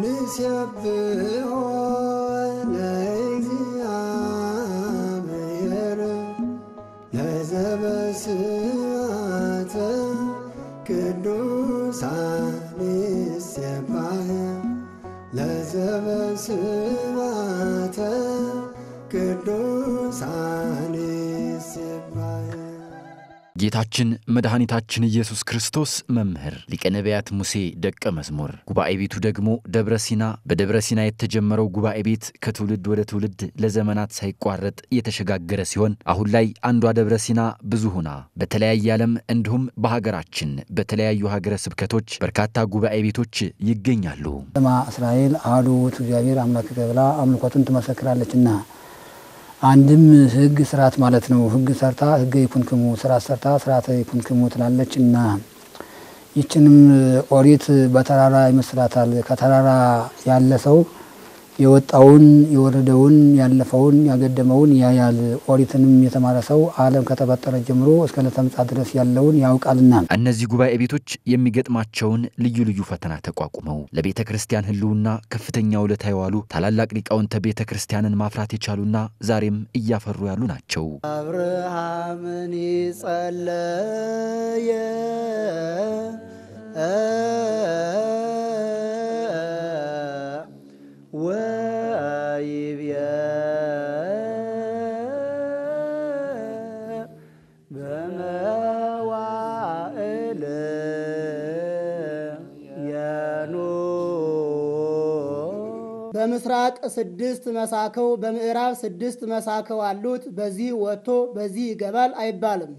ንሴብሖ ለእግዚአብሔር ለዘበስማተ ቅዱሳን ይሴባህ ለዘበስማተ ቅዱሳን ይሴባህ። ጌታችን መድኃኒታችን ኢየሱስ ክርስቶስ መምህር፣ ሊቀ ነቢያት ሙሴ ደቀ መዝሙር፣ ጉባኤ ቤቱ ደግሞ ደብረ ሲና። በደብረ ሲና የተጀመረው ጉባኤ ቤት ከትውልድ ወደ ትውልድ ለዘመናት ሳይቋረጥ የተሸጋገረ ሲሆን አሁን ላይ አንዷ ደብረ ሲና ብዙ ሆና በተለያየ ዓለም እንዲሁም በሀገራችን በተለያዩ ሀገረ ስብከቶች በርካታ ጉባኤ ቤቶች ይገኛሉ። እስራኤል አሐዱ ውእቱ እግዚአብሔር አምላክ ብላ አምልኮቱን ትመሰክራለችና አንድም ሕግ ስርዓት ማለት ነው። ሕግ ሰርታ ሕገ ይኩንክሙ፣ ስርዓት ሰርታ ስርዓተ ይኩንክሙ ትላለችና ይችንም ኦሪት በተራራ ይመስላታል። ከተራራ ያለ ሰው የወጣውን የወረደውን ያለፈውን ያገደመውን ያያል። ኦሪትንም የተማረ ሰው ዓለም ከተፈጠረ ጀምሮ እስከ ዕለተ ምጽአት ድረስ ያለውን ያውቃልና እነዚህ ጉባኤ ቤቶች የሚገጥማቸውን ልዩ ልዩ ፈተና ተቋቁመው ለቤተ ክርስቲያን ህልውና ከፍተኛ ውለታ የዋሉ ታላላቅ ሊቃውንተ ቤተ ክርስቲያንን ማፍራት የቻሉና ዛሬም እያፈሩ ያሉ ናቸው። አብርሃምን ጸለየ ወይብየ በመዋዕል በምስራቅ 6 መሳከው በምዕራብ 6 መሳከው አሉት። በዚህ ወጥቶ በዚህ ይገባል አይባልም።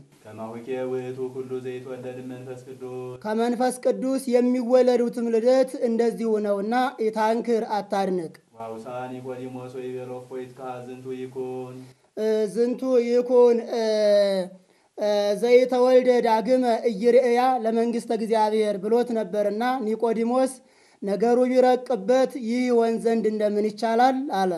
ከመንፈስ ቅዱስ የሚወለዱትም ልደት እንደዚሁ ነውና የታንክር አታድንቅ። ዝንቱ ይኩን ዘይተወልደ ዳግመ ኢይርኤያ ለመንግሥተ እግዚአብሔር ብሎት ነበርና ኒቆዲሞስ ነገሩ ቢረቅበት ይህ ይሆን ዘንድ እንደምን ይቻላል አለ።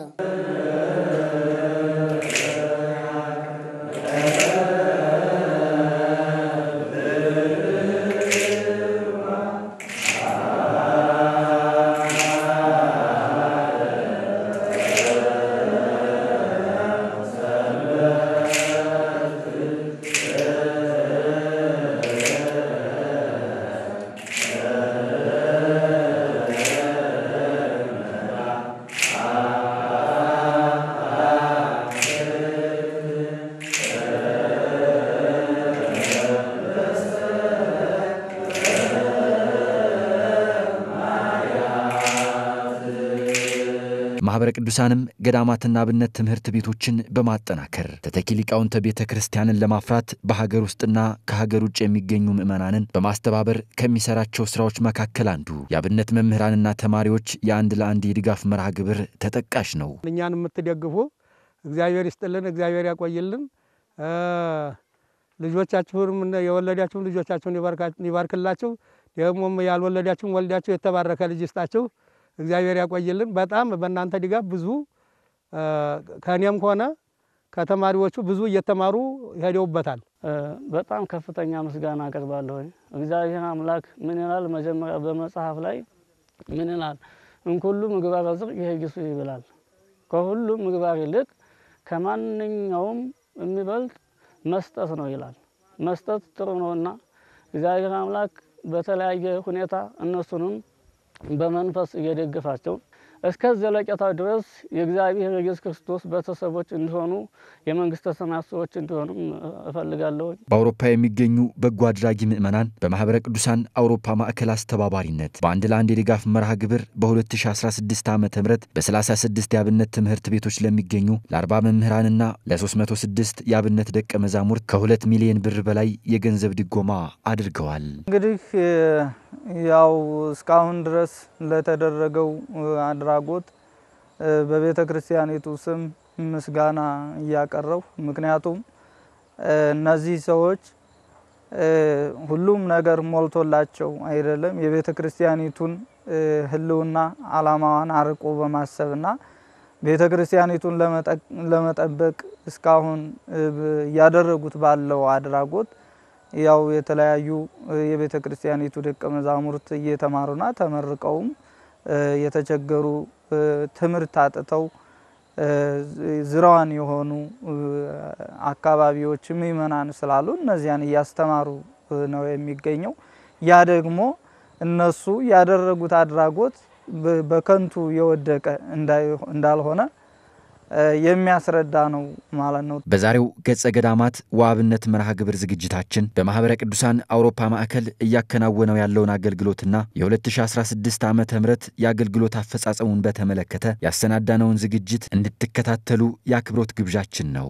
ማህበረ ቅዱሳንም ገዳማትና አብነት ትምህርት ቤቶችን በማጠናከር ተተኪ ሊቃውንተ ቤተ ክርስቲያንን ለማፍራት በሀገር ውስጥና ከሀገር ውጭ የሚገኙ ምእመናንን በማስተባበር ከሚሰራቸው ስራዎች መካከል አንዱ የአብነት መምህራንና ተማሪዎች የአንድ ለአንድ የድጋፍ መርሃ ግብር ተጠቃሽ ነው። እኛን የምትደግፉ እግዚአብሔር ይስጥልን፣ እግዚአብሔር ያቆይልን። ልጆቻችሁንም የወለዳችሁም ልጆቻችሁን ይባርክላችሁ። ደግሞም ያልወለዳችሁም ወልዳችሁ የተባረከ ልጅ ይስጣችሁ። እግዚአብሔር ያቆይልን። በጣም በእናንተ ድጋፍ ብዙ ከኔም ሆነ ከተማሪዎቹ ብዙ እየተማሩ ሄደውበታል። በጣም ከፍተኛ ምስጋና አቀርባለሁ። እግዚአብሔር አምላክ ምን ይላል? መጀመሪያ በመጽሐፍ ላይ ምን ይላል? እንኩሉ ምግባረ ጽድቅ ይሄግሱ ይብላል። ከሁሉ ምግባር ይልቅ ከማንኛውም የሚበልጥ መስጠት ነው ይላል። መስጠት ጥሩ ነውና እግዚአብሔር አምላክ በተለያየ ሁኔታ እነሱንም በመንፈስ እየደገፋቸው እስከ ዘለቄታው ድረስ የእግዚአብሔር ኢየሱስ ክርስቶስ ቤተሰቦች እንዲሆኑ የመንግስተ ሰማያት ሰዎች እንዲሆኑ እፈልጋለሁ። በአውሮፓ የሚገኙ በጎ አድራጊ ምእመናን በማህበረ ቅዱሳን አውሮፓ ማዕከል አስተባባሪነት በአንድ ለአንድ የድጋፍ መርሃ ግብር በ2016 ዓ.ም በ36 የአብነት ትምህርት ቤቶች ለሚገኙ ለ40 መምህራንና ለ306 የአብነት ደቀ መዛሙርት ከ2 ሚሊዮን ብር በላይ የገንዘብ ድጎማ አድርገዋል። እንግዲህ ያው እስካሁን ድረስ ለተደረገው አድራጎት በቤተ ክርስቲያኒቱ ስም ምስጋና እያቀረቡ፣ ምክንያቱም እነዚህ ሰዎች ሁሉም ነገር ሞልቶላቸው አይደለም የቤተ ክርስቲያኒቱን ህልውና ዓላማዋን አርቆ በማሰብና ቤተ ክርስቲያኒቱን ለመጠበቅ እስካሁን ያደረጉት ባለው አድራጎት ያው የተለያዩ የቤተ ክርስቲያኒቱ ደቀ መዛሙርት እየተማሩና ተመርቀውም የተቸገሩ ትምህርት አጥተው ዝራዋን የሆኑ አካባቢዎች ምእመናን ስላሉ እነዚያን እያስተማሩ ነው የሚገኘው። ያ ደግሞ እነሱ ያደረጉት አድራጎት በከንቱ የወደቀ እንዳልሆነ የሚያስረዳ ነው ማለት ነው። በዛሬው ገጸ ገዳማት ወአብነት መርሃ ግብር ዝግጅታችን በማህበረ ቅዱሳን አውሮፓ ማዕከል እያከናወነው ያለውን አገልግሎትና የ2016 ዓመተ ምህረት የአገልግሎት አፈጻጸሙን በተመለከተ ያሰናዳነውን ዝግጅት እንድትከታተሉ የአክብሮት ግብዣችን ነው።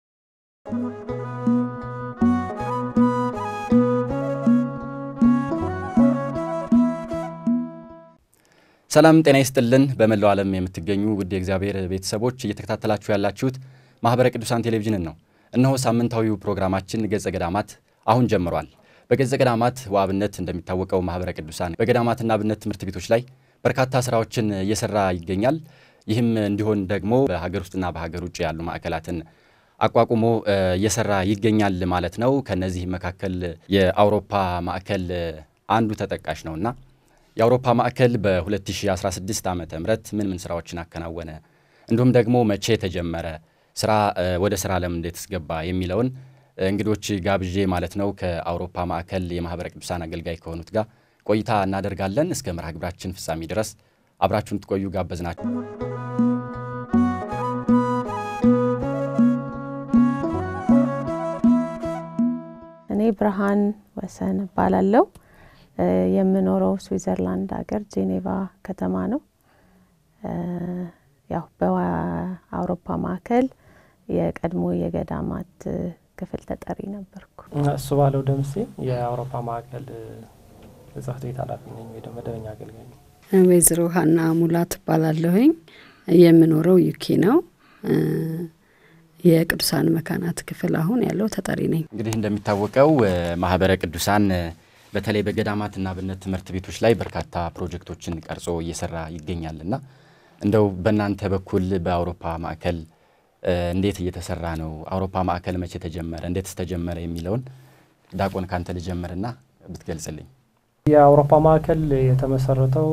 ሰላም ጤና ይስጥልን። በመላው ዓለም የምትገኙ ውድ የእግዚአብሔር ቤተሰቦች እየተከታተላችሁ ያላችሁት ማህበረ ቅዱሳን ቴሌቪዥን ነው። እነሆ ሳምንታዊው ፕሮግራማችን ገጸ ገዳማት አሁን ጀምሯል። በገጸ ገዳማት ወአብነት እንደሚታወቀው ማህበረ ቅዱሳን በገዳማትና አብነት ትምህርት ቤቶች ላይ በርካታ ስራዎችን እየሰራ ይገኛል። ይህም እንዲሆን ደግሞ በሀገር ውስጥና በሀገር ውጭ ያሉ ማዕከላትን አቋቁሞ እየሰራ ይገኛል ማለት ነው። ከነዚህ መካከል የአውሮፓ ማዕከል አንዱ ተጠቃሽ ነውና የአውሮፓ ማዕከል በ2016 ዓመተ ምህረት ምን ስራዎችን አከናወነ እንዲሁም ደግሞ መቼ ተጀመረ ስራ ወደ ስራ ለምን እንደተስገባ የሚለውን እንግዶች ጋብዤ ማለት ነው ከአውሮፓ ማዕከል የማህበረ ቅዱሳን አገልጋይ ከሆኑት ጋር ቆይታ እናደርጋለን። እስከ መርሃ ግብራችን ፍጻሜ ድረስ አብራችሁን ትቆዩ ጋበዝናችሁ። እኔ ብርሃን ወሰን ባላለው የምኖረው ስዊዘርላንድ ሀገር ጄኔቫ ከተማ ነው። ያው በአውሮፓ ማዕከል የቀድሞ የገዳማት ክፍል ተጠሪ ነበርኩ። እሱ ባለው ደምሴ የአውሮፓ ማዕከል ጽሕፈት ቤት ኃላፊ ነኝ ወይ መደበኛ አገልጋይ ነኝ። ወይዘሮ ሀና ሙላት ባላለሁኝ የምኖረው ዩኬ ነው። የቅዱሳን መካናት ክፍል አሁን ያለው ተጠሪ ነኝ። እንግዲህ እንደሚታወቀው ማህበረ ቅዱሳን በተለይ በገዳማትና አብነት ትምህርት ቤቶች ላይ በርካታ ፕሮጀክቶችን ቀርጾ እየሰራ ይገኛልና እንደው በእናንተ በኩል በአውሮፓ ማዕከል እንዴት እየተሰራ ነው? አውሮፓ ማዕከል መቼ ተጀመረ? እንዴትስ ተጀመረ የሚለውን ዳቆን ካንተ ልጀምርና ብትገልጽልኝ። የአውሮፓ ማዕከል የተመሰረተው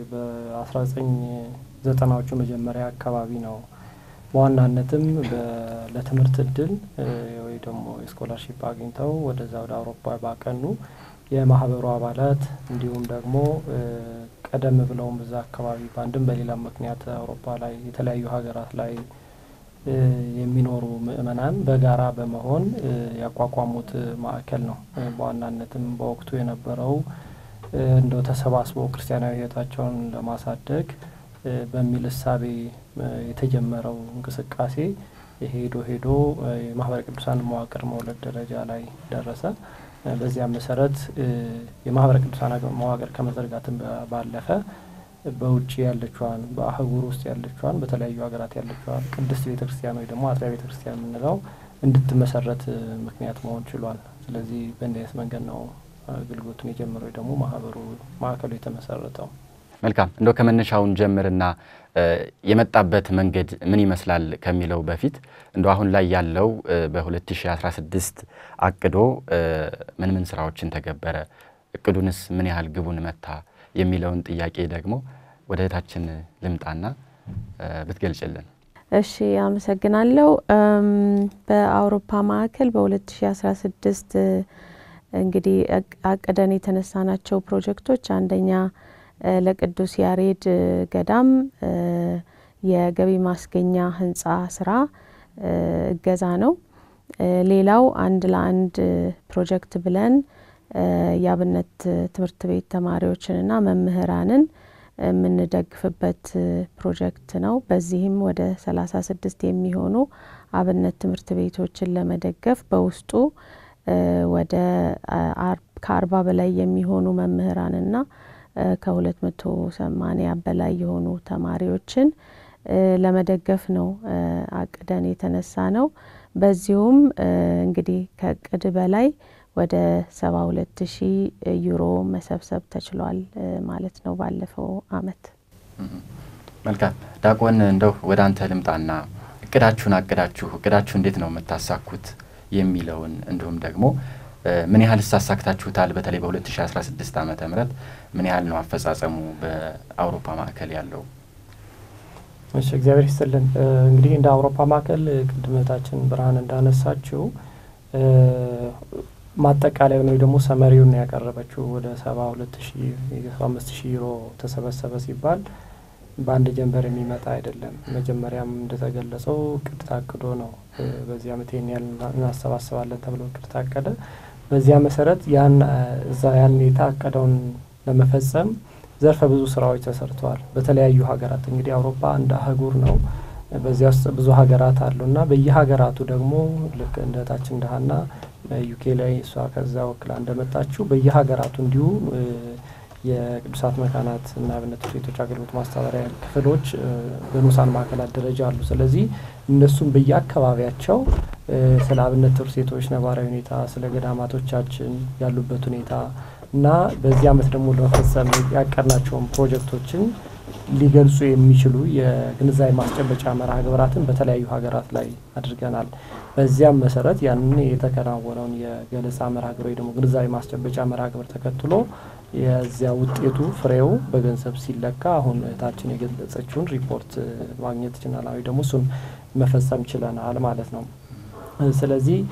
በ1990ዎቹ መጀመሪያ አካባቢ ነው። በዋናነትም ለትምህርት እድል ወይ ደግሞ ስኮላርሺፕ አግኝተው ወደዛ ወደ አውሮፓ ባቀኑ የማህበሩ አባላት እንዲሁም ደግሞ ቀደም ብለውም በዛ አካባቢ ባንድም በሌላ ምክንያት አውሮፓ ላይ የተለያዩ ሀገራት ላይ የሚኖሩ ምእመናን በጋራ በመሆን ያቋቋሙት ማዕከል ነው። በዋናነትም በወቅቱ የነበረው እንደው ተሰባስበው ክርስቲያናዊ ሕይወታቸውን ለማሳደግ በሚል እሳቤ የተጀመረው እንቅስቃሴ ሄዶ የማህበረ ቅዱሳን መዋቅር መውለድ ደረጃ ላይ ደረሰ። በዚያ መሰረት የማህበረ ቅዱሳን መዋቅር ከመዘርጋትም ባለፈ በውጪ ያለችዋን በአህጉር ውስጥ ያለችዋን በተለያዩ ሀገራት ያለችዋን ቅድስት ቤተክርስቲያን ወይ ደግሞ አጥቢያ ቤተክርስቲያን የምንለው እንድትመሰረት ምክንያት መሆን ችሏል። ስለዚህ በእንደዚህ መንገድ ነው አገልግሎቱን የጀመረው ወይ ደግሞ ማዕከሉ የተመሰረተው። መልካም እንደው ከመነሻውን ጀምርና የመጣበት መንገድ ምን ይመስላል ከሚለው በፊት እንደው አሁን ላይ ያለው በ2016 አቅዶ ምን ስራዎችን ተገበረ እቅዱንስ ምን ያህል ግቡን መታ የሚለውን ጥያቄ ደግሞ ወደ እታችን ልምጣና ብትገልጽልን። እሺ አመሰግናለሁ። በአውሮፓ ማዕከል በ2016 እንግዲህ አቅደን የተነሳናቸው ፕሮጀክቶች አንደኛ ለቅዱስ ያሬድ ገዳም የገቢ ማስገኛ ህንጻ ስራ እገዛ ነው። ሌላው አንድ ለአንድ ፕሮጀክት ብለን የአብነት ትምህርት ቤት ተማሪዎችንና መምህራንን የምንደግፍበት ፕሮጀክት ነው። በዚህም ወደ 36 የሚሆኑ አብነት ትምህርት ቤቶችን ለመደገፍ በውስጡ ወደ ከ40 በላይ የሚሆኑ መምህራንና ከ280 በላይ የሆኑ ተማሪዎችን ለመደገፍ ነው አቅደን የተነሳ ነው። በዚሁም እንግዲህ ከቅድ በላይ ወደ 72000 ዩሮ መሰብሰብ ተችሏል ማለት ነው ባለፈው አመት። መልካም ዳቆን እንደው ወደ አንተ ልምጣና እቅዳችሁ እንዴት ነው መታሳኩት የሚለውን እንዲሁም ደግሞ ምን ያህል አሳክታችሁታል? በተለይ በ2016 ዓመተ ምህረት ምን ያህል ነው አፈጻጸሙ በአውሮፓ ማዕከል ያለው? እሺ እግዚአብሔር ይስጥልን። እንግዲህ እንደ አውሮፓ ማዕከል ቅድመታችን ብርሃን እንዳነሳችው ማጠቃለያ ነው ደግሞ ሰመሪውን ያቀረበችው ወደ 72000 ዩሮ ተሰበሰበ ሲባል በአንድ ጀንበር የሚመጣ አይደለም። መጀመሪያም እንደተገለጸው ቅድ ታቅዶ ነው በዚህ አመት ይሄን እናሰባስባለን ተብሎ ቅድ ታቀደ። በዚያ መሰረት ያን የታቀደውን ለመፈጸም ዘርፈ ብዙ ስራዎች ተሰርተዋል። በተለያዩ ሀገራት እንግዲህ አውሮፓ አንድ አህጉር ነው። በዚያ ውስጥ ብዙ ሀገራት አሉና በየሀገራቱ ደግሞ ልክ እንደታችን እንደሃና ዩኬ ላይ እሷ ከዛ ወክላ እንደመጣችው በየሀገራቱ እንዲሁ የቅዱሳት መካናት እና አብነት ቤቶች አገልግሎት ማስተባበሪያ ክፍሎች በንዑሳን ማዕከላት ደረጃ አሉ። ስለዚህ እነሱም በየአካባቢያቸው ስለ አብነት ትምህርት ቤቶች ነባራዊ ሁኔታ፣ ስለ ገዳማቶቻችን ያሉበት ሁኔታ እና በዚህ አመት ደግሞ ለመፈጸም ያቀርናቸውን ፕሮጀክቶችን ሊገልጹ የሚችሉ የግንዛቤ ማስጨበጫ መርሃ ግብራትን በተለያዩ ሀገራት ላይ አድርገናል። በዚያም መሰረት ያንን የተከናወነውን የገለጻ መርሃ ግብር ወይ ደግሞ ግንዛቤ ማስጨበጫ መርሃ ግብር ተከትሎ የዚያ ውጤቱ ፍሬው በገንዘብ ሲለካ አሁን ታችን የገለጸችውን ሪፖርት ማግኘት ችለናል ወይ ደግሞ እሱን መፈጸም ችለናል ማለት ነው። ስለዚህ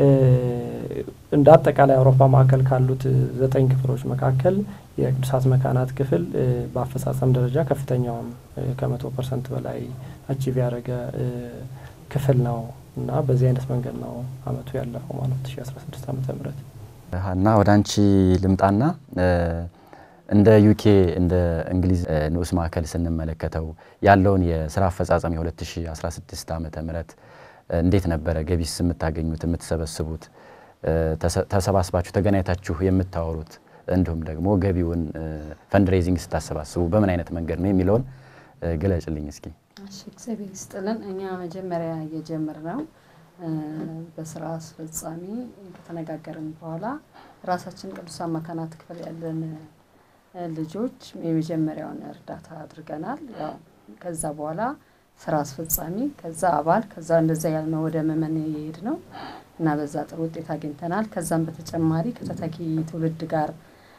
እንደ አጠቃላይ አውሮፓ ማዕከል ካሉት 9 ክፍሎች መካከል የቅዱሳት መካናት ክፍል በአፈጻጸም ደረጃ ከፍተኛውን ከ100% በላይ አቺቭ ያደረገ ክፍል ነው እና በዚህ አይነት መንገድ ነው አመቱ ያለፈው ማለት 2016 ዓመተ ምህረት። ሀና ወደ አንቺ ልምጣና እንደ ዩኬ እንደ እንግሊዝ ንዑስ ማዕከል ስንመለከተው ያለውን የስራ አፈጻጸም የ2016 ዓመተ ምህረት እንዴት ነበረ? ገቢስ የምታገኙት የምትሰበስቡት ተሰባስባችሁ ተገናኝታችሁ የምታወሩት እንዲሁም ደግሞ ገቢውን ፈንድሬዚንግ ስታሰባስቡ በምን አይነት መንገድ ነው የሚለውን ገለጽልኝ እስኪ። እሺ እግዚአብሔር ይስጥልን። እኛ መጀመሪያ የጀመርነው በስራ አስፈጻሚ ከተነጋገርን በኋላ ራሳችን ቅዱሳን መካናት ክፍል ያለን ልጆች የመጀመሪያውን እርዳታ አድርገናል። ያው ከዛ በኋላ ስራ አስፈጻሚ ከዛ አባል ከዛ እንደዛ ያልነው ወደ መመን ይሄድ ነው እና በዛ ጥሩ ውጤት አግኝተናል። ከዛም በተጨማሪ ከተተኪ ትውልድ ጋር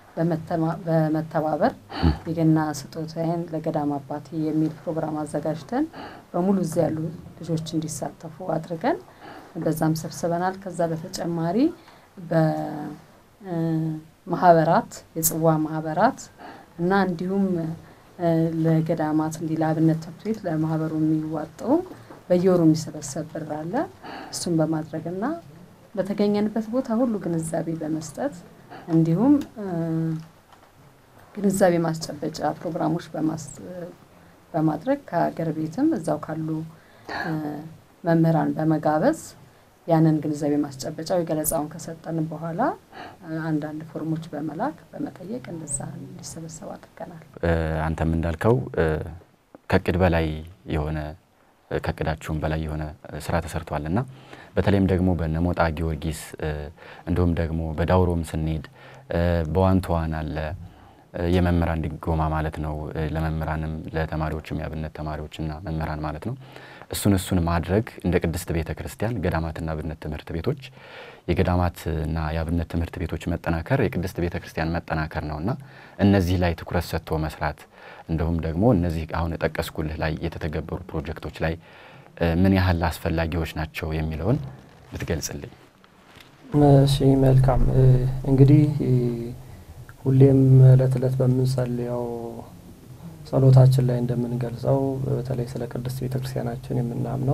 በመተባበር የገና ስጦታዬን ለገዳም አባቴ የሚል ፕሮግራም አዘጋጅተን በሙሉ እዚያ ያሉ ልጆች እንዲሳተፉ አድርገን በዛም ሰብስበናል። ከዛ በተጨማሪ በማህበራት የጽዋ ማህበራት እና እንዲሁም ለገዳማት እንዲላብነት ትምህርት ቤት ለማህበሩ የሚዋጣው በየወሩ የሚሰበሰብ ብር አለ። እሱን በማድረግና በተገኘንበት ቦታ ሁሉ ግንዛቤ በመስጠት እንዲሁም ግንዛቤ ማስጨበጫ ፕሮግራሞች በማድረግ ከሀገር ቤትም እዛው ካሉ መምህራን በመጋበዝ ያንን ግንዛቤ ማስጨበጫ የገለጻውን ከሰጠን በኋላ አንዳንድ ፎርሞች በመላክ በመጠየቅ እንደዛ እንዲሰበሰብ አድርገናል። አንተም እንዳልከው ከቅድ በላይ የሆነ ከቅዳችሁም በላይ የሆነ ስራ ተሰርቷልና በተለይም ደግሞ በነሞጣ ጊዮርጊስ እንዲሁም ደግሞ በዳውሮም ስንሄድ በዋንቷን አለ የመምህራን ድጎማ ማለት ነው። ለመምህራንም ለተማሪዎችም ያብነት ተማሪዎችና መምህራን ማለት ነው። እሱን ማድረግ እንደ ቅድስት ቤተክርስቲያን ገዳማትና አብነት ትምህርት ቤቶች የገዳማትና ያብነት ትምህርት ቤቶች መጠናከር የቅድስት ቤተክርስቲያን መጠናከር ነውና እነዚህ ላይ ትኩረት ሰጥቶ መስራት እንደውም ደግሞ እነዚህ አሁን ተጠቀስኩልህ ላይ የተተገበሩ ፕሮጀክቶች ላይ ምን ያህል አስፈላጊዎች ናቸው የሚለውን ብትገልጽልኝ። እሺ መልካም። እንግዲህ ሁሌም ለተለት በመንጸልያው ጸሎታችን ላይ እንደምንገልጸው በተለይ ስለ ቅድስት ቤተክርስቲያናችን የምናምነው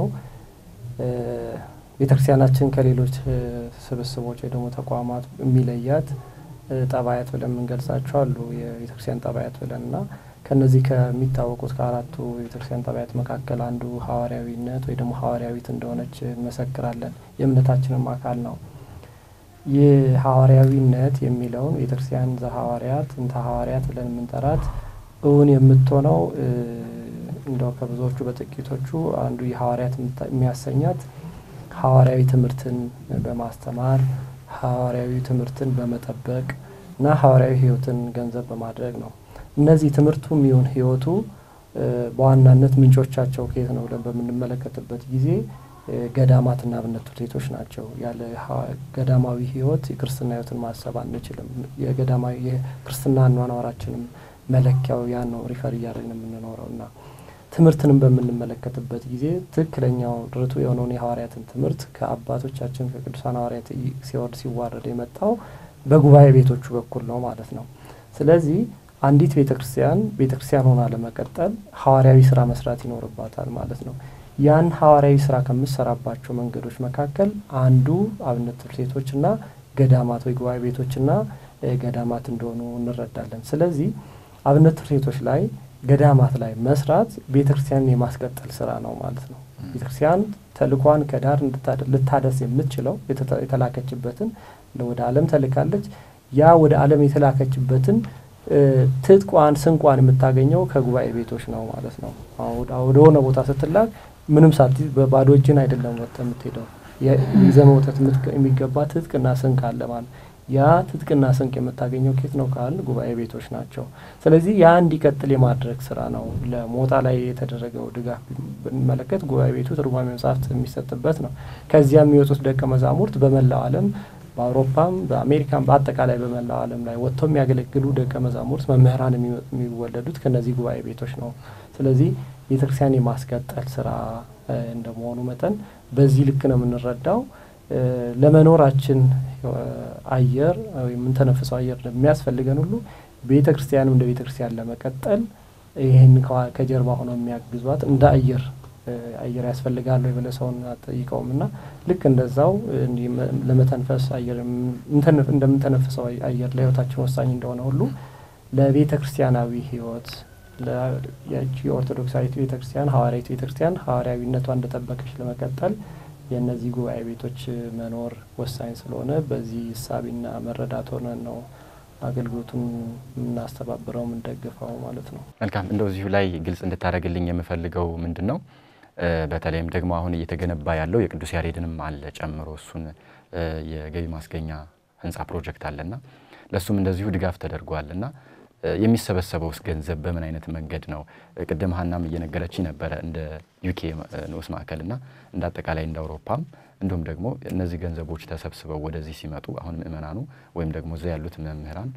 ቤተክርስቲያናችን ከሌሎች ስብስቦች ወይ ደግሞ ተቋማት የሚለያት ጠባያት ብለን እንገልጻቸው አሉ የቤተክርስቲያን ጠባያት ብለንና ከነዚህ ከሚታወቁት ከአራቱ የቤተክርስቲያን ጠባያት መካከል አንዱ ሐዋርያዊነት ወይ ደግሞ ሐዋርያዊት እንደሆነች እንመሰክራለን። የእምነታችንም አካል ነው። የሐዋርያዊነት የሚለውን ቤተክርስቲያን ዘሐዋርያት እንተ ሐዋርያት ብለን የምንጠራት እውን የምትሆነው እንደው ከብዙዎቹ በጥቂቶቹ አንዱ የሐዋርያት የሚያሰኛት ሐዋርያዊ ትምህርትን በማስተማር ሐዋርያዊ ትምህርትን በመጠበቅ እና ሐዋርያዊ ህይወትን ገንዘብ በማድረግ ነው። እነዚህ ትምህርቱም ይሁን ህይወቱ በዋናነት ምንጮቻቸው ከየት ነው ብለን በምንመለከትበት ጊዜ ገዳማትና አብነት ትምህርት ቤቶች ናቸው። ያለ ገዳማዊ ህይወት የክርስትና ህይወትን ማሰብ አንችልም። የገዳማዊ የክርስትና አኗኗራችንም መለኪያው ያን ነው ሪፈር እያደረግን የምንኖረውና ትምህርትንም በምንመለከትበት ጊዜ ትክክለኛው ርቱ የሆነውን የሐዋርያትን ትምህርት ከአባቶቻችን ከቅዱሳን ሐዋርያት ሲወርድ ሲዋረድ የመጣው በጉባኤ ቤቶቹ በኩል ነው ማለት ነው። ስለዚህ አንዲት ቤተክርስቲያን ሆና ለመቀጠል ሐዋርያዊ ስራ መስራት ይኖርባታል ማለት ነው። ያን ሐዋርያዊ ስራ ከምትሰራባቸው መንገዶች መካከል አንዱ አብነት ትምህርት ቤቶችና ገዳማት ወይ ጉባኤ ቤቶችና ገዳማት እንደሆኑ እንረዳለን። ስለዚህ አብነት ትምህርት ቤቶች ላይ ገዳማት ላይ መስራት ቤተክርስቲያንን የማስቀጠል ስራ ነው ማለት ነው። ቤተክርስቲያን ተልኳን ከዳር ልታደርስ የምትችለው የተላከችበትን ወደ ዓለም ተልካለች። ያ ወደ ዓለም የተላከችበትን ትጥቋን ስንቋን የምታገኘው ከጉባኤ ቤቶች ነው ማለት ነው። ወደ ሆነ ቦታ ስትላክ ምንም ሳትይዝ በባዶ እጅን አይደለም ወጥተህ የምትሄደው። ይዘህ መውጣት የሚገባ ትጥቅና ስንቅ አለ ማለት። ያ ትጥቅና ስንቅ የምታገኘው ከየት ነው ካልን ጉባኤ ቤቶች ናቸው። ስለዚህ ያ እንዲቀጥል የማድረግ ስራ ነው። ለሞጣ ላይ የተደረገው ድጋፍ ብንመለከት ጉባኤ ቤቱ ትርጓሜ መጽሐፍት የሚሰጥበት ነው። ከዚያ የሚወጡት ደቀ መዛሙርት በመላው ዓለም በአውሮፓም በአሜሪካም በአጠቃላይ በመላው ዓለም ላይ ወጥተው የሚያገለግሉ ደቀ መዛሙርት መምህራን የሚወለዱት ከነዚህ ጉባኤ ቤቶች ነው። ስለዚህ ቤተክርስቲያን የማስቀጠል ስራ እንደመሆኑ መጠን በዚህ ልክ ነው የምንረዳው። ለመኖራችን አየር ወይ የምንተነፍሰው አየር የሚያስፈልገን ሁሉ ቤተክርስቲያንም እንደ ቤተክርስቲያን ለመቀጠል ይሄን ከጀርባ ሆኖ የሚያግዟት እንደ አየር ያስፈልጋል ወይ ብለ ሰውን አጠይቀውምና ልክ እንደዛው ለመተንፈስ አየር እንደምንተነፍሰው አየር ለህይወታችን ወሳኝ እንደሆነ ሁሉ ለቤተክርስቲያናዊ ህይወት የኦርቶዶክሳዊት ቤተክርስቲያን ሐዋርያዊት ቤተክርስቲያን ሐዋርያዊነቷን እንደጠበቀች ለመቀጠል የነዚህ ጉባኤ ቤቶች መኖር ወሳኝ ስለሆነ በዚህ ሐሳብና መረዳት ሆነን ነው አገልግሎቱን እናስተባብረው እንደገፋው ማለት ነው። መልካም እንደዚሁ ላይ ግልጽ እንድታረግልኝ የምፈልገው ምንድነው በተለይም ደግሞ አሁን እየተገነባ ያለው የቅዱስ ያሬድንም አለ ጨምሮ እሱን የገቢ ማስገኛ ህንጻ ፕሮጀክት አለና ለሱም እንደዚሁ ድጋፍ ተደርጓልና የሚሰበሰበው ገንዘብ በምን አይነት መንገድ ነው? ቅድም ሀናም እየነገረች ነበር እንደ ዩኬ ንዑስ ማዕከልና እንደ አጠቃላይ እንደ አውሮፓም እንዲሁም ደግሞ እነዚህ ገንዘቦች ተሰብስበው ወደዚህ ሲመጡ አሁን ምእመናኑ ወይም ደግሞ እዛ ያሉት መምህራን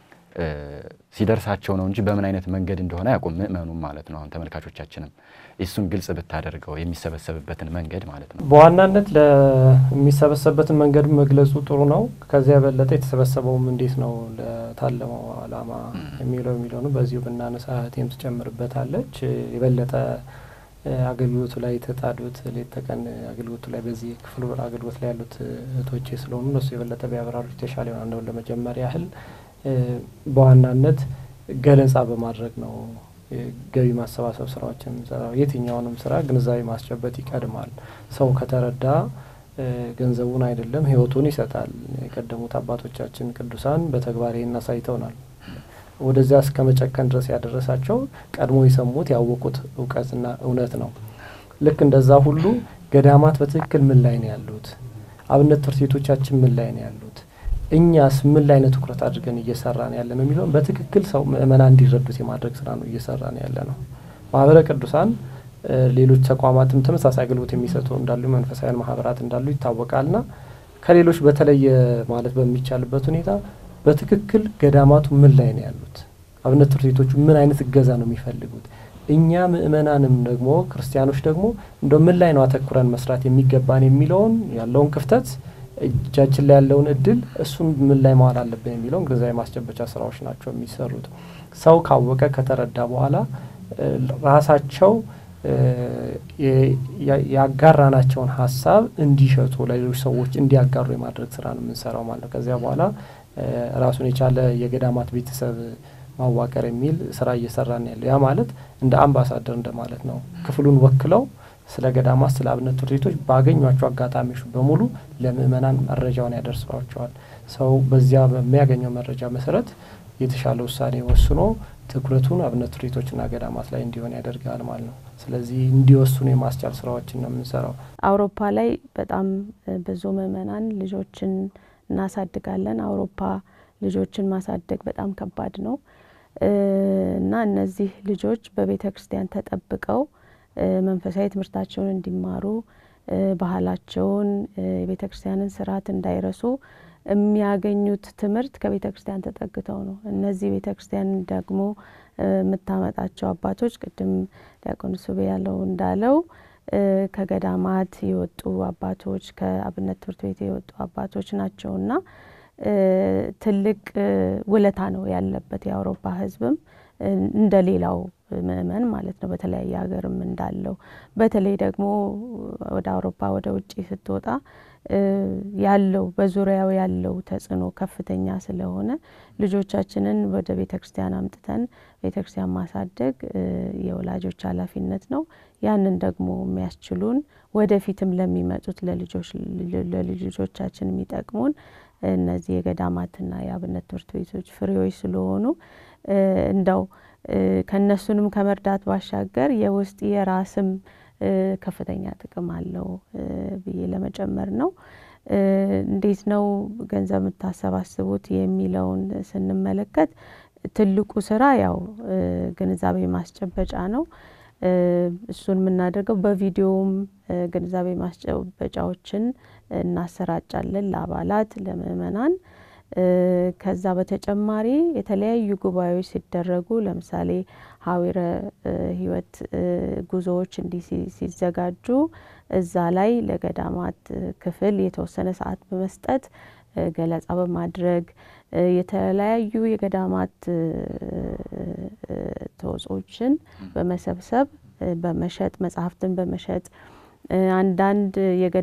ሲደርሳቸው ነው እንጂ በምን አይነት መንገድ እንደሆነ ያቆም ምእመኑ ማለት ነው። አሁን ተመልካቾቻችንም እሱን ግልጽ ብታደርገው የሚሰበሰብበትን መንገድ ማለት ነው። በዋናነት ለሚሰበሰብበትን መንገድ መግለጹ ጥሩ ነው። ከዚያ በለጠ የተሰበሰበውም እንዴት ነው ለታለመው ዓላማ የሚለው ነው። በዚሁ ብናነሳ እህቴም ትጨምርበታለች። የበለጠ አገልግሎቱ ላይ ተጣዱት ለተቀን አገልግሎቱ ላይ በዚህ ክፍሉ አገልግሎት ላይ ያሉት እህቶቼ ስለሆኑ እነሱ የበለጠ ቢያብራሩ የተሻለ ይሆናል። እንደው ለመጀመሪያ ያህል በዋናነት ገለጻ በማድረግ ነው ገቢ ማሰባሰብ ስራዎችን የትኛውንም ስራ ግንዛቤ ማስጨበጥ ይቀድማል። ሰው ከተረዳ ገንዘቡን አይደለም ህይወቱን ይሰጣል። የቀደሙት አባቶቻችን ቅዱሳን በተግባር ይሄን አሳይተውናል። ወደዚያ እስከ መጨከን ድረስ ያደረሳቸው ቀድሞ የሰሙት ያወቁት እውቀትና እውነት ነው። ልክ እንደዛ ሁሉ ገዳማት በትክክል ምን ላይ ነው ያሉት? አብነት ትምህርት ቤቶቻችን ምን ላይ ነው ያሉት? እኛስ ምን ላይ ነው ትኩረት አድርገን እየሰራን ያለነው የሚለው በትክክል ሰው ምእመናን እንዲረዱት የማድረግ ስራ ነው እየሰራን ያለነው። ማህበረ ቅዱሳን ሌሎች ተቋማትም ተመሳሳይ አገልግሎት የሚሰጡ እንዳሉ መንፈሳዊ ማህበራት እንዳሉ ይታወቃልና ከሌሎች በተለየ ማለት በሚቻልበት ሁኔታ በትክክል ገዳማቱ ምን ላይ ነው ያሉት? አብነት ትምህርት ቤቶቹ ምን አይነት እገዛ ነው የሚፈልጉት? እኛ ምእመናንም ደግሞ ክርስቲያኖች ደግሞ እንደው ምን ላይ ነው አተኩረን መስራት የሚገባን የሚለውን ያለውን ክፍተት እጃችን ላይ ያለውን እድል እሱን ምን ላይ ማዋል አለብን የሚለውን ግንዛቤ ማስጨበጫ ስራዎች ናቸው የሚሰሩት። ሰው ካወቀ ከተረዳ በኋላ ራሳቸው ያጋራናቸውን ሀሳብ እንዲሸጡ ለሌሎች ሰዎች እንዲያጋሩ የማድረግ ስራ ነው የምንሰራው ማለት ነው። ከዚያ በኋላ ራሱን የቻለ የገዳማት ቤተሰብ ማዋቀር የሚል ስራ እየሰራን ያለው ያ ማለት እንደ አምባሳደር እንደማለት ነው። ክፍሉን ወክለው ስለ ገዳማት ስለ አብነት ትምህርት ቤቶች ባገኟቸው አጋጣሚዎች በሙሉ ለምእመናን መረጃውን ያደርሷቸዋል። ሰው በዚያ በሚያገኘው መረጃ መሰረት የተሻለ ውሳኔ ወስኖ ትኩረቱን አብነት ትምህርት ቤቶችና ገዳማት ላይ እንዲሆን ያደርጋል ማለት ነው። ስለዚህ እንዲወስኑ የማስቻል ስራዎችን ነው የምንሰራው። አውሮፓ ላይ በጣም ብዙ ምእመናን ልጆችን እናሳድጋለን። አውሮፓ ልጆችን ማሳደግ በጣም ከባድ ነው እና እነዚህ ልጆች በቤተ ክርስቲያን ተጠብቀው መንፈሳዊ ትምህርታቸውን እንዲማሩ ባህላቸውን የቤተ ክርስቲያንን ስርዓት እንዳይረሱ የሚያገኙት ትምህርት ከቤተ ክርስቲያን ተጠግተው ነው። እነዚህ ቤተ ክርስቲያን ደግሞ የምታመጣቸው አባቶች ቅድም ዲያቆን ሱቤ ያለው እንዳለው ከገዳማት የወጡ አባቶች ከአብነት ትምህርት ቤት የወጡ አባቶች ናቸውና ትልቅ ውለታ ነው ያለበት የአውሮፓ ህዝብም እንደሌላው ምእመን ማለት ነው በተለያየ ሀገርም እንዳለው በተለይ ደግሞ ወደ አውሮፓ ወደ ውጪ ስትወጣ ያለው በዙሪያው ያለው ተጽዕኖ ከፍተኛ ስለሆነ ልጆቻችንን ወደ ቤተክርስቲያን አምጥተን ቤተክርስቲያን ማሳደግ የወላጆች ኃላፊነት ነው። ያንን ደግሞ የሚያስችሉን ወደፊትም ለሚመጡት ለልጆቻችን የሚጠቅሙን እነዚህ የገዳማትና የአብነት ትምህርት ቤቶች ፍሬዎች ስለሆኑ እንደው ከነሱንም ከመርዳት ባሻገር የውስጥ የራስም ከፍተኛ ጥቅም አለው ብዬ ለመጨመር ነው። እንዴት ነው ገንዘብ የምታሰባስቡት የሚለውን ስንመለከት ትልቁ ስራ ያው ግንዛቤ ማስጨበጫ ነው። እሱን የምናደርገው በቪዲዮም ግንዛቤ ማስጨበጫዎችን እናሰራጫለን ለአባላት ለምእመናን። ከዛ በተጨማሪ የተለያዩ ጉባኤዎች ሲደረጉ ለምሳሌ ሐዊረ ህይወት ጉዞዎች እንዲህ ሲዘጋጁ እዛ ላይ ለገዳማት ክፍል የተወሰነ ሰዓት በመስጠት ገለጻ በማድረግ የተለያዩ የገዳማት ተወጾችን በመሰብሰብ በመሸጥ መጽሐፍትን በመሸጥ አንዳንድ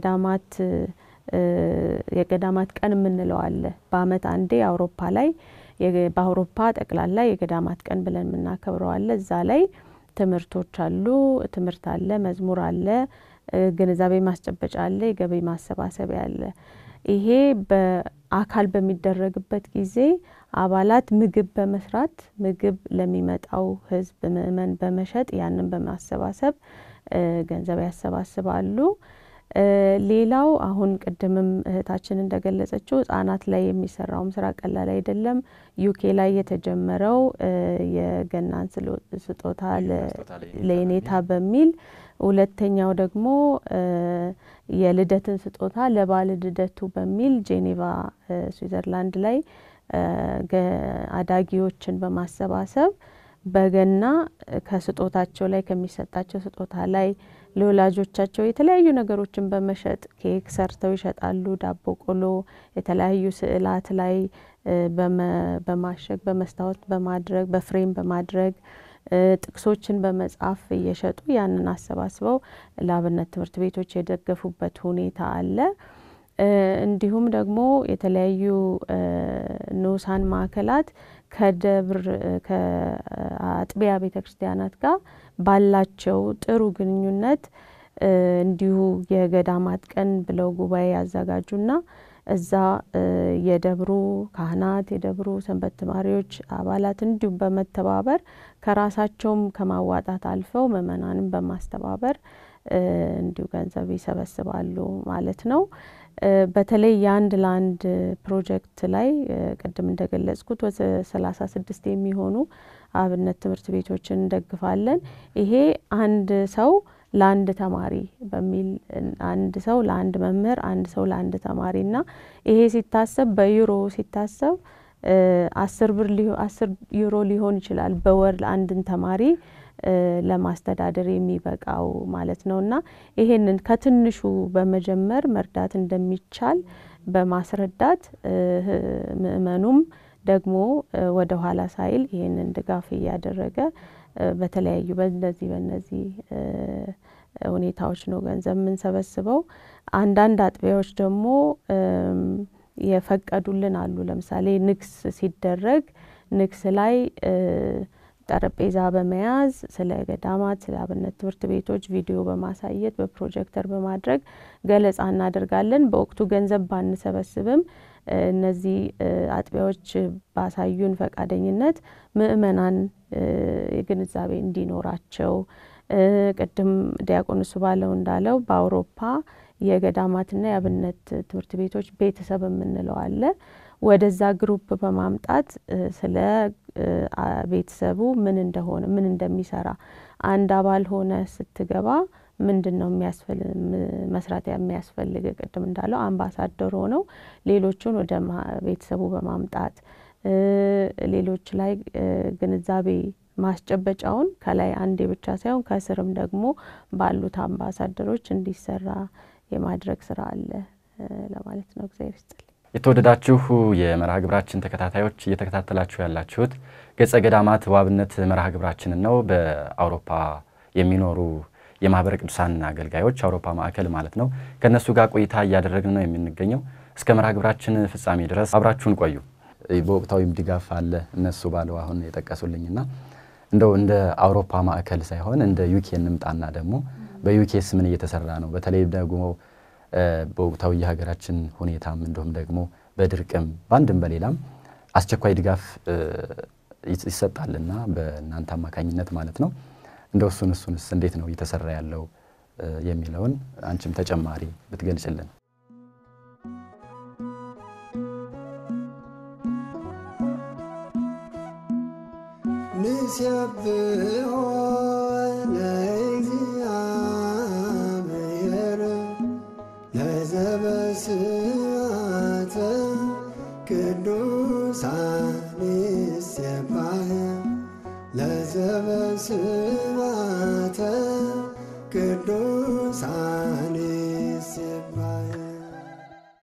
የገዳማት ቀን የምንለው አለ። በአመት አንዴ አውሮፓ ላይ በአውሮፓ ጠቅላላ የገዳማት ቀን ብለን የምናከብረው አለ። እዛ ላይ ትምህርቶች አሉ፣ ትምህርት አለ፣ መዝሙር አለ፣ ግንዛቤ ማስጨበጫ አለ፣ የገቢ ማሰባሰቢያ አለ። ይሄ በአካል በሚደረግበት ጊዜ አባላት ምግብ በመስራት ምግብ ለሚመጣው ህዝብ ምእመን በመሸጥ ያንን በማሰባሰብ ገንዘብ ያሰባስባሉ። ሌላው አሁን ቅድምም እህታችን እንደገለጸችው ህጻናት ላይ የሚሰራው ስራ ቀላል አይደለም። ዩኬ ላይ የተጀመረው የገናን ስጦታ ለኔታ በሚል ሁለተኛው ደግሞ የልደትን ስጦታ ለባለ ልደቱ በሚል ጄኔቫ ስዊዘርላንድ ላይ አዳጊዎችን በማሰባሰብ በገና ከስጦታቸው ላይ ከሚሰጣቸው ስጦታ ላይ ለወላጆቻቸው የተለያዩ ነገሮችን በመሸጥ ኬክ ሰርተው ይሸጣሉ። ዳቦ ቆሎ የተለያዩ ስዕላት ላይ በማሸግ በመስታወት በማድረግ በፍሬም በማድረግ ጥቅሶችን በመጻፍ እየሸጡ ያንን አሰባስበው ለአብነት ትምህርት ቤቶች የደገፉበት ሁኔታ አለ። እንዲሁም ደግሞ የተለያዩ ንዑሳን ማዕከላት ከደብር ከአጥቢያ ቤተክርስቲያናት ጋር ባላቸው ጥሩ ግንኙነት እንዲሁ የገዳማት ቀን ብለው ጉባኤ ያዘጋጁና እዛ የደብሩ ካህናት የደብሩ ሰንበት ተማሪዎች አባላት እንዲሁም በመተባበር ከራሳቸውም ከማዋጣት አልፈው ምእመናንን በማስተባበር እንዲሁ ገንዘብ ይሰበስባሉ ማለት ነው። በተለይ የአንድ ለአንድ ፕሮጀክት ላይ ቅድም እንደገለጽኩት ወደ 36 የሚሆኑ አብነት ትምህርት ቤቶችን እንደግፋለን። ይሄ አንድ ሰው ለአንድ ተማሪ በሚል አንድ ሰው ለአንድ መምህር አንድ ሰው ለአንድ ተማሪና ይሄ ሲታሰብ በዩሮ ሲታሰብ 10 ዩሮ ሊሆን ይችላል በወር ለአንድን ተማሪ ለማስተዳደር የሚበቃው ማለት ነውና ይሄንን ከትንሹ በመጀመር መርዳት እንደሚቻል በማስረዳት ምእመኑም ደግሞ ወደ ኋላ ሳይል ይሄንን ድጋፍ ያደረገ በተለያዩ በእነዚህ ሁኔታዎች ነው ገንዘብ የምንሰበስበው። አንዳንድ አጥቢያዎች ደግሞ የፈቀዱልን አሉ። ለምሳሌ ንግስ ሲደረግ ንግስ ላይ ጠረጴዛ በመያዝ ስለ ገዳማት ስለ አብነት ትምህርት ቤቶች ቪዲዮ በማሳየት በፕሮጀክተር በማድረግ ገለጻ እናደርጋለን። በወቅቱ ገንዘብ ባንሰበስብም እነዚህ አጥቢያዎች ባሳዩን ፈቃደኝነት ምእመናን የግንዛቤ እንዲኖራቸው ቅድም ዲያቆን እሱ ባለው እንዳለው በአውሮፓ የገዳማትና የአብነት ትምህርት ቤቶች ቤተሰብ የምንለው አለ። ወደዛ ግሩፕ በማምጣት ስለ ቤተሰቡ ምን እንደሆነ ምን እንደሚሰራ አንድ አባል ሆነ ስትገባ ምንድነው መስራት የሚያስፈልግ ቅድም እንዳለው አምባሳደር ሆነው ሌሎችን ወደ ቤተሰቡ በማምጣት ሌሎች ላይ ግንዛቤ ማስጨበጫውን ከላይ አንዴ ብቻ ሳይሆን ከስርም ደግሞ ባሉት አምባሳደሮች እንዲሰራ የማድረግ ስራ አለ ለማለት ነው። እግዚአብሔር ይስጥልኝ። የተወደዳችሁ የመርሃ ግብራችን ተከታታዮች እየተከታተላችሁ ያላችሁት ገጸ ገዳማት ዋብነት መርሃ ግብራችን ነው። በአውሮፓ የሚኖሩ የማህበረ ቅዱሳን አገልጋዮች አውሮፓ ማዕከል ማለት ነው ከነሱ ጋር ቆይታ እያደረግን ነው የምንገኘው። እስከ መርሃ ግብራችን ፍጻሜ ድረስ አብራችሁን ቆዩ። በወቅታዊም ድጋፍ አለ እነሱ ባለው አሁን የጠቀሱልኝና እንደው እንደ አውሮፓ ማዕከል ሳይሆን እንደ ዩኬ እንምጣና ደግሞ በዩኬስ ምን እየተሰራ ነው? በተለይ ደግሞ በወቅታዊ የሀገራችን ሁኔታም እንደውም ደግሞ በድርቅም ባንድም በሌላም አስቸኳይ ድጋፍ ይሰጣልና በእናንተ አማካኝነት ማለት ነው። እንደው እሱንስ እንዴት ነው እየተሰራ ያለው የሚለውን አንቺም ተጨማሪ ብትገልጽልን። ንስብሖ ለእግዚአብሔር ለዘበስማተ ቅዱሳን ይሴባህ ለዘበስማተ ቅዱሳን ይሴባህ